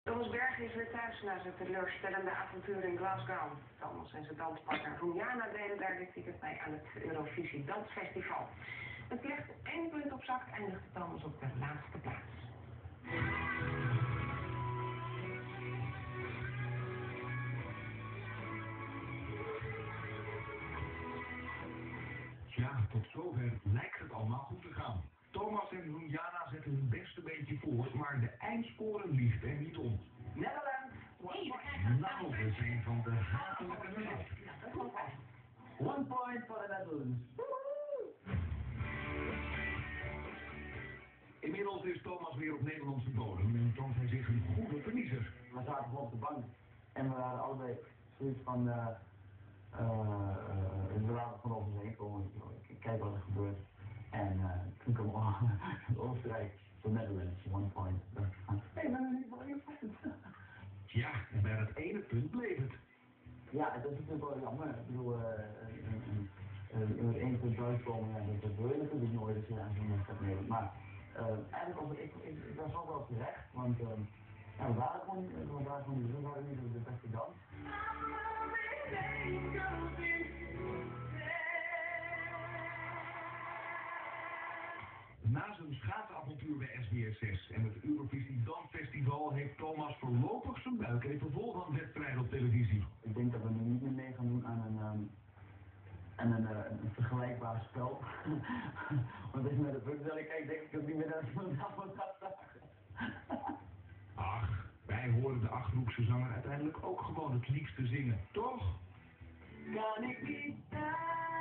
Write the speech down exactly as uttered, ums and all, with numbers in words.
Thomas Berg is weer thuis na zijn teleurstellende avontuur in Glasgow. Thomas en zijn danspartner Roemjana deden daar dit weekend bij aan het Eurovisie Dansfestival. Met slechts één punt op zak eindigde Thomas op de laatste plaats. Ja, tot zover lijkt het allemaal goed te gaan. Thomas en Roemjana zetten hun beste beentje voor, maar de eindscore liegt er niet om. Nederland! Nou, we zijn van de hatelijke muziek. One point for the Netherlands. Inmiddels is Thomas weer op Nederlandse bodem en toont hij zich een goede verliezer. We zaten gewoon op de bank en we waren allebei zoiets van, uh, uh, we waren van over heen komen, kijk wat er gebeurt. En uh, toen kwam Oostenrijk, de Netherlands, one point. Hé, maar ik wil je punt. Ja, en bij dat ene punt bleef het. Ja, dat is natuurlijk wel jammer. Ik bedoel, uh, met één punt uitkomen, ja, dat, dat wil je natuurlijk nooit als je aan zo'n wedstrijd meedoet. Maar uh, eigenlijk was ik, ik, ik was ook wel terecht, want uh, ja, we waren gewoon, we waren gewoon we waren niet de beste dans. Na zijn schaatsavontuur bij S B S zes en het Eurovisie Dansfestival heeft Thomas voorlopig zijn buik even vol van wedstrijden op televisie. Ik denk dat we nu niet meer mee gaan doen aan een, um, aan een, uh, een vergelijkbaar spel. Want als je naar de Bugzellen kijkt, denk ik dat niet meer naar zo'n avond gaat zagen. Ach, wij horen de Achterhoekse zanger uiteindelijk ook gewoon het liefste zingen, toch? Kan ik niet